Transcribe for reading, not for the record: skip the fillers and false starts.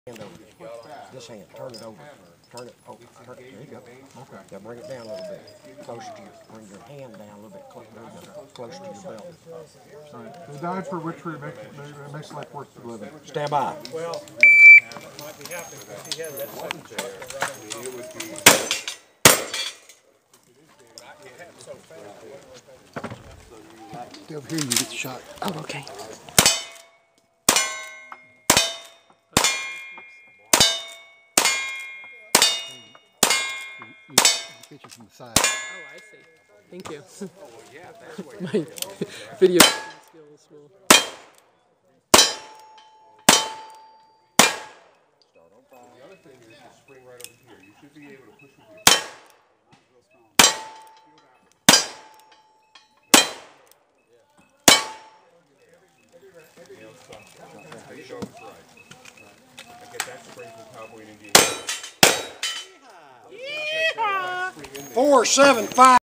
Hand over. This hand, turn it over. Turn it over. There you go. Okay. Now bring it down a little bit. Closer to you. Bring your hand down a little bit. Closer to your belt. All right. They died for victory. It makes life worth living. Stand by. Well, might be happy because he has that one there. It would be. Stay over here and you get the shot. Oh, okay. You pitch it from the side. Oh, I see. Thank you. My video skills will. The other thing is the spring right over here. You should be able to push with your. How you know it's right? I get that spring from Cowboy Indian. 4, 7, 5.